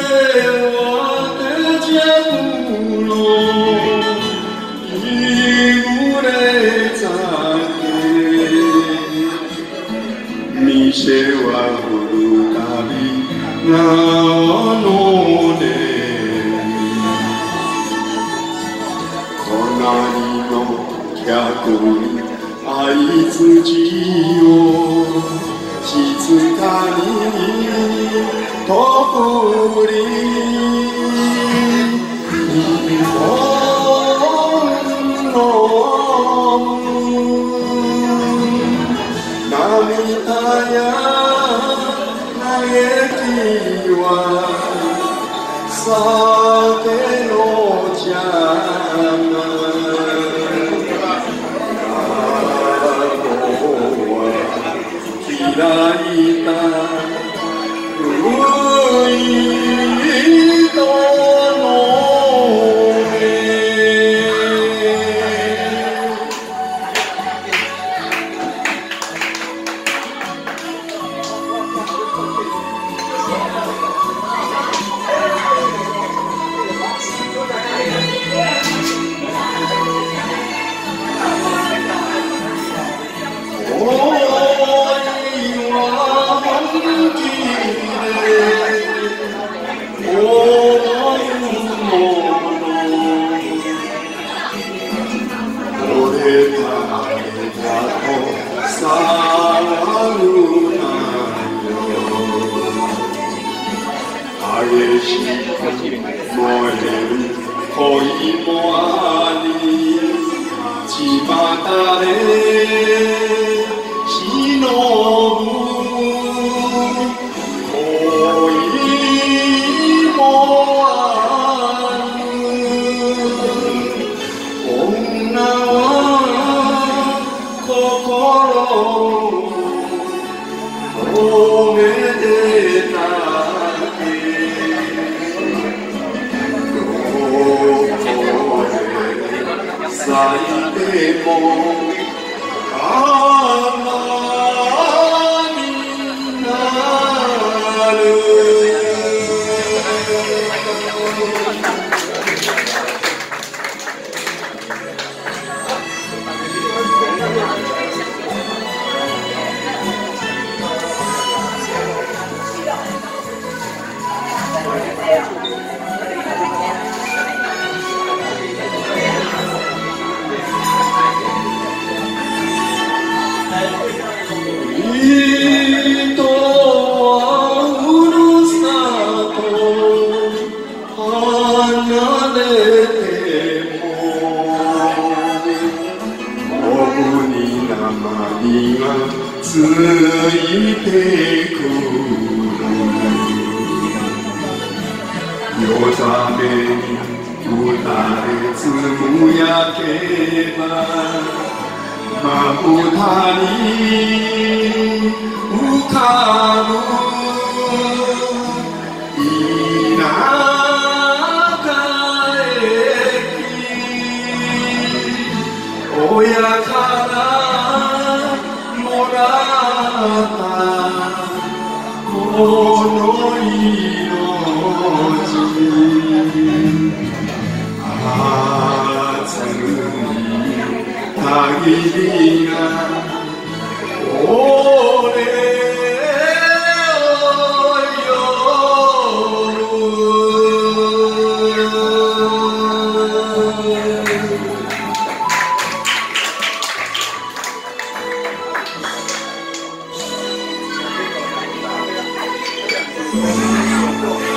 我的脚步一无的扎给，你是我不咖喱那诺的，可那里诺卡古。 愛自己を静かにとふり日本の涙や嘆きは酒の邪魔開いた古い戸の目恋もあり巷で忍ぶ恋もある女は心をめでた咲いても花になるついてくる夜雨に打たれつぶやけばまぶたに浮かぶ田舎駅親からもらったこの命熱い限りが俺を